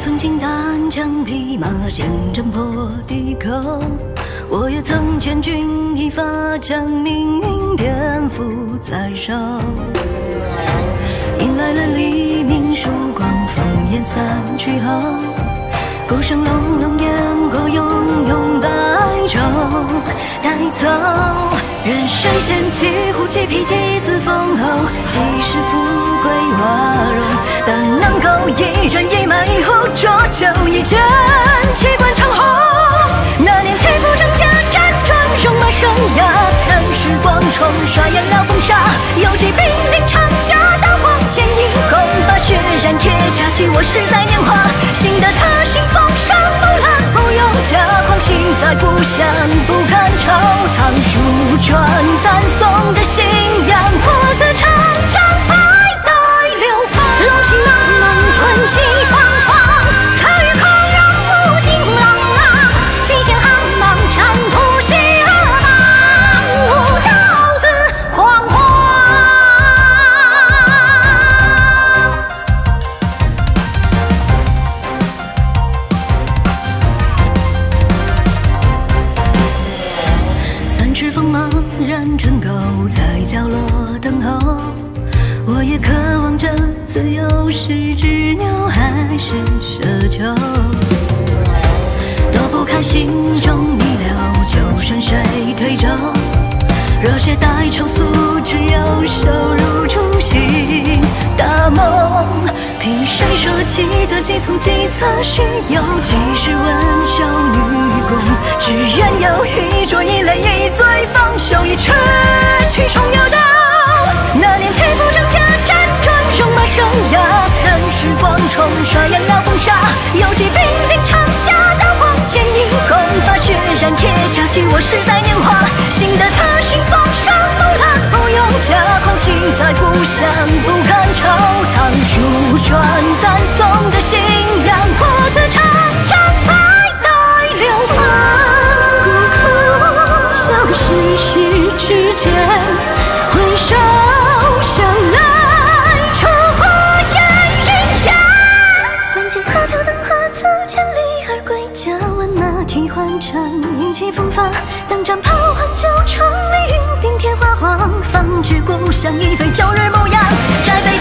曾经单枪匹马，险征破地口。我也曾千钧一发，将命运颠覆在手。迎来了黎明曙光，烽烟散去后，鼓声隆隆，烟火涌涌，白昼带走。人生险棋，呼吸披几次封侯，几世富贵瓦容，但能够一人一马一壶浊酒，一剑气贯长虹。那年替父成家，辗转戎马生涯，任时光冲刷炎了风沙，游击兵临长夏，刀光剑影，红发血染铁甲，记我时在年华。新的策寻风沙，木兰不用家狂，心在不降不敢愁。唐书传赞颂的信仰，国字长长，百代流芳。龙气茫茫，吞气方方，彩羽空让无尽浪浪，琴弦苍茫，战谱西河忙，舞刀子狂妄。三尺锋芒染尘垢，在角落等候。我也渴望着自由，是执拗还是奢求？躲不开心中逆流，就顺水推舟。热血待抽速，只有收入初心大梦。凭谁说记得几从几侧虚有？几时问秀女工？只愿有一桌一泪一醉，方休一曲去重游道。那年替父成家，辗转戎马生涯，任时光冲刷炎了风沙，游击兵临长夏，刀光剑影，红发血染铁甲，记我时在年华。新的策寻风沙，木兰不用家狂，心在不降不敢愁。唐书传赞颂的信仰，国字长长，百代流芳。孤口相识时指尖，回首相来出国见云霞。万间河漂灯花自千里而归家，问那替换成意气风发，当战炮换旧城里，云鬓天花黄，方知故乡已非旧日模样。摘杯